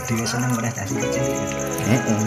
dhewe seneng prestasi kecil. Heeh.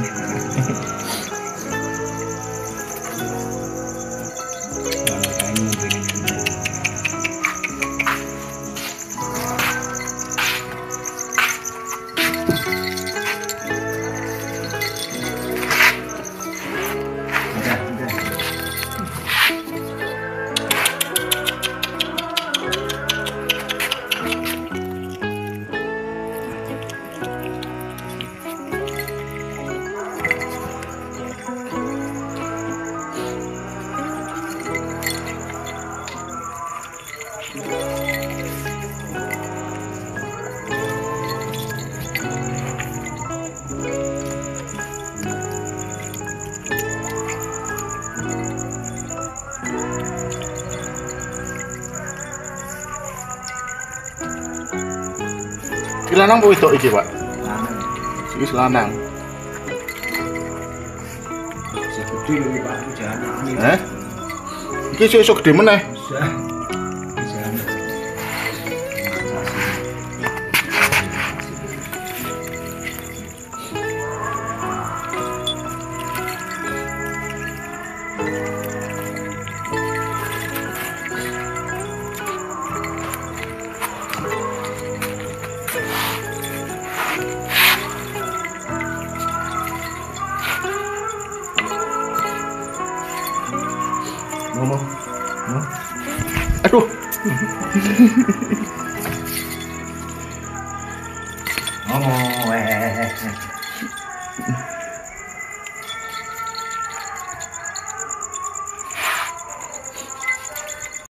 Iki lanang apa wedok iki, Pak? Lanang. Iki lanang. Segede lho Pak, jangan. Heh? Iki sesuk gede meneh. Bisa. Bisa. Ngomong. Aduh. Ngomong.